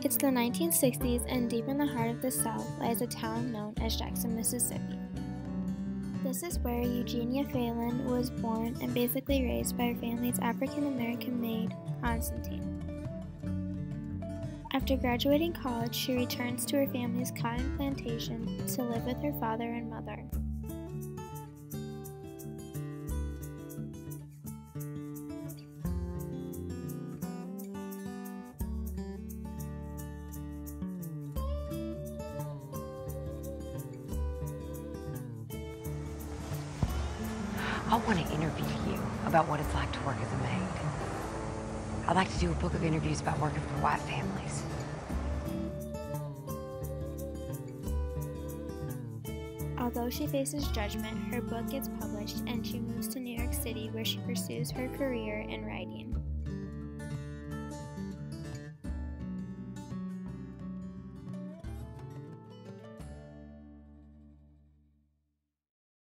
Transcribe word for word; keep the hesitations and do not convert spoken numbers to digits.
It's the nineteen sixties, and deep in the heart of the South lies a town known as Jackson, Mississippi. This is where Eugenia Phelan was born and basically raised by her family's African-American maid, Constantine. After graduating college, she returns to her family's cotton plantation to live with her father and mother. I want to interview you about what it's like to work as a maid. I'd like to do a book of interviews about working for white families. Although she faces judgment, her book gets published and she moves to New York City, where she pursues her career in writing.